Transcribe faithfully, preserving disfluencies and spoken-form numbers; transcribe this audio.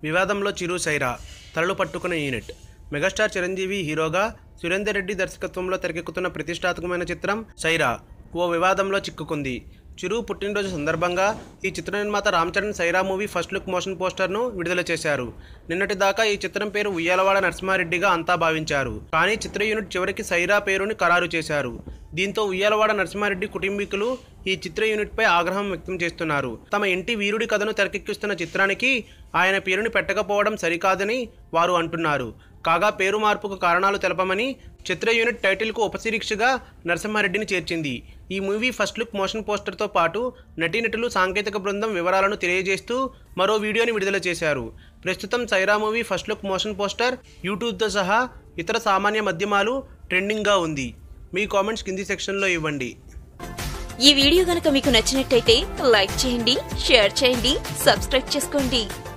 వివాదంలో చిరు సైరా తలలు పట్టుకున్న యూనిట్. మెగాస్టార్ చిరంజీవి హీరోగా సురేందర్ రెడ్డి దర్శకత్వంలో తెరకెక్కుతున్న ప్రతిష్టాత్మకమైన చిత్రం సైరా ఓ వివాదంలో చిక్కుకుంది. చిరు పుట్టినరోజు సందర్భంగా ఈ చిత్ర నిర్మాత Ram Charan Sye Raa movie first look motion పోస్టర్ను విడుదల చేశారు. నిన్నటి దాకా ఈ చిత్రం పేరు ఉయ్యాలవాడ నరసింహారెడ్డిగా అంతా భావించారు. కానీ చిత్ర యూనిట్ చివరికి సైరా పేరుని ఖరారు చేశారు. దీంతో ఉయ్యాలవాడ నరసింహారెడ్డి కుటుంబీకులు ఈ చిత్ర యూనిట్పై ఆగ్రహం వ్యక్తం చేస్తున్నారు. తమ ఇంటి వీరుడి కథను తెరకెక్కిస్తున్న చిత్రానికి ఆయన పేరుని పెట్టకపోవడం సరికాదని వారు అంటున్నారు. కాగా పేరు మార్పుకు కారణాలు తెలపమని చిత్ర యూనిట్ టైటిల్కు ఉపశీర్షికగా నరసింహారెడ్డిని చేర్చింది. ఈ మూవీ ఫస్ట్ లుక్ మోషన్ పోస్టర్తో పాటు నటీనటులు, సాంకేతిక బృందం వివరాలను తెలియజేస్తూ మరో వీడియోని విడుదల చేశారు. ప్రస్తుతం Sye Raa movie first look motion poster యూట్యూబ్తో సహా ఇతర సామాన్య మాధ్యమాలు ట్రెండింగ్గా ఉంది. మీ కామెంట్స్ కింది సెక్షన్లో ఇవ్వండి. ఈ వీడియో గనుక మీకు నచ్చినట్టయితే లైక్ చేయండి, షేర్ చేయండి, సబ్స్క్రైబ్ చేసుకోండి.